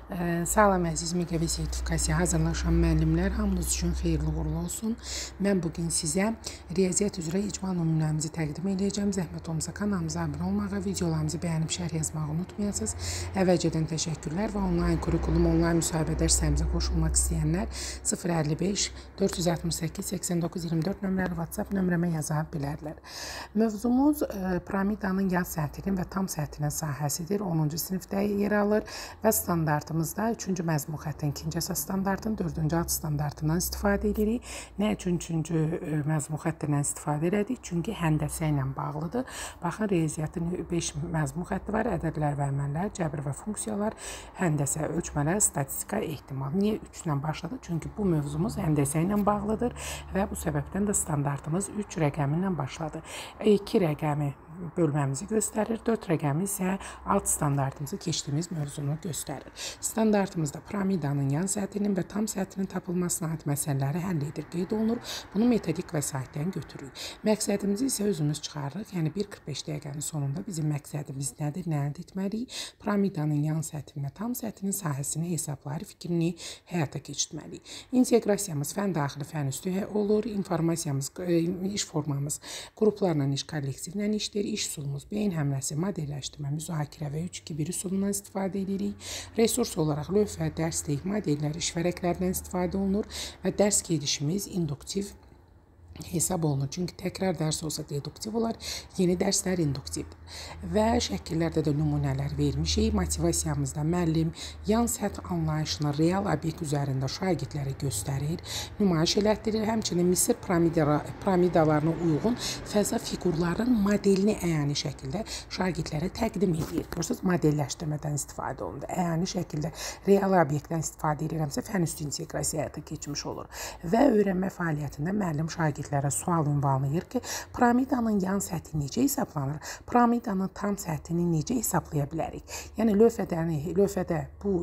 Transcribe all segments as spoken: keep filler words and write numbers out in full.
Salam əziz Miqəvi sertifikasiya hazırlaşan müəllimlər, hamınız üçün xeyirli uğurlu olsun. Mən bugün sizə riyaziyyat üzrə icma nümunəmizi təqdim edəcəm. Zəhmət olmasa kanalımıza abunə olmağı, videolarımızı bəyənib şərh yazmağı unutmayasınız. Əvvəlcədən təşəkkürlər və onlayn kurikulum, onlayn müsahibə dərslərimizə qoşulmaq istəyənlər sıfır əlli beş dörd yüz altmış səkkiz səksən doqquz iyirmi dörd nömrəli WhatsApp nömrəmə yaza bilərlər. Mövzumuz piramidanın yaz səthinin və tam səthinin sahəsidir. onuncu sinifdə yer alır və standartımızda üçüncü məzmun xəttin ikinci əsas standartın, dördüncü alt standartından istifadə edirik. Nə üçün üçüncü məzmun xəttindən istifadə edirik? Çünki həndəsə ilə bağlıdır. Baxın, riyaziyyatın beş məzmun xətti var. Ədədlər və əməllər, cəbr və funksiyalar, həndəsə, ölçmələr, statistika, ehtimal. Niyə üç ilə başladı? Çünki bu mövzumuz həndəsə ilə bağlıdır və bu səbəbdən də standartımız üç rəqəmi ilə başladı. iki rəqəmi bölməmizi göstərir, dörd rəqəmi isə alt standartımızı keçdiyimiz mövzunu göstərir. Standartımızda piramidanın yan səthinin və tam səthinin tapılmasına aid məsələləri həll edir, qeyd olunur. Bunu metodik vəsaitdən götürürük. Məqsədimizi isə özümüz çıxarırıq. Yəni bir qırx beş dəqiqənin sonunda bizim məqsədimiz nədir, nə əldə etməliyik? Piramidanın yan səthinin və tam səthinin sahəsini hesabları, fikrini həyata keçirməliyik. İnteqrasiyamız fən daxili, fən üstü olur. İnformasiyamız, iş formamız qruplarla iş, kollektivlə işdir. İş üsulumuz beyin həmləsi, modelləşdirmə, müzakirə və üç iki bir üsulundan istifadə edirik. Resurs olaraq lövhə, dərslik, modellər, iş vərəqlərdən istifadə olunur və dərs gedişimiz induktiv hesab olunur. Çünki təkrar dərs olsa deduktiv olar, yeni dərslər induktivdir. Və şəkillərdə də nümunələr vermişik. Motivasiyamızda müəllim yan səth anlayışını real obyekt üzərində şagirdlərə göstərir, nümayiş elətdirir. Həmçinin Misir piramidalarına uyğun fəza fiqurların modelini əyani şəkildə şagirdlərə təqdim edir. Görürsünüz, modelləşdirmədən istifadə olunur. Əyani şəkildə real obyektdən istifadə edirəmsə, fən üstü inteqrasiya həyata keçmiş olur. Və öyrənmə fəaliyyətində müəllim şagird sual ünvanlayır ki, piramidanın yan səthi necə hesablanır? Piramidanın tam səthini necə hesablaya bilərik? Yəni, lövhədə, lövhədə bu,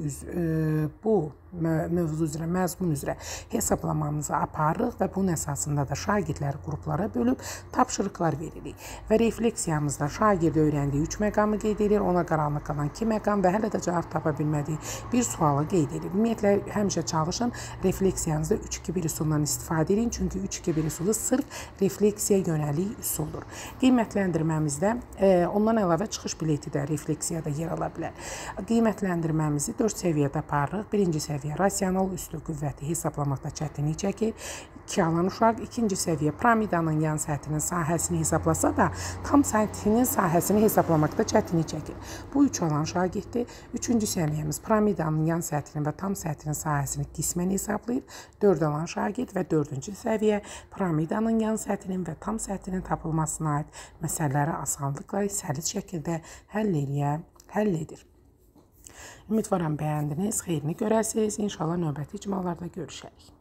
bu mövzu üzrə, məzmun üzrə hesablamamızı aparırıq və bunun əsasında da şagirdləri qruplara bölüb tapşırıqlar veririk. Və refleksiyamızda şagird öyrəndiyi üç məqamı qeyd edir, ona qaranlıq qalan iki məqam və hələ də cavab tapa bilmədiyi bir sualı qeyd edir. Ümumiyyətlə, həmişə çalışın, refleksiyanızda üç iki bir üsulundan istifadə edin, çünki üç iki bir üsulu sırf refleksiya yönəlik üsuldur. Qiymətləndirməmizdə e, ondan əlavə çıxış bileti də refleksiyada yer ala bilər. Qiymətləndirməmizi dörd səviyyədə aparırıq. Birinci səviyyə rasional üslü qüvvəti hesablamaqda çətinlik çəkir. iki alan uşaq. İkinci səviyyə piramidanın yan səthinin sahəsini hesablasa da tam səthinin sahəsini hesablamaqda çətinlik çəkir. Bu üç alan şagirddir. Üçüncü səviyyəmiz piramidanın yan səthinin və tam səthinin sahəsini qismən hesablayır. Dörd alan şagird və dördüncü səviyyə piramidanın yan səthinin və tam səthinin tapılmasına aid məsələləri asanlıqla, səlis şəkildə həll edə, həll edir. Ümidvaram bəyəndiniz, xeyrini görəsiniz. İnşallah növbəti icmalarda görüşərik.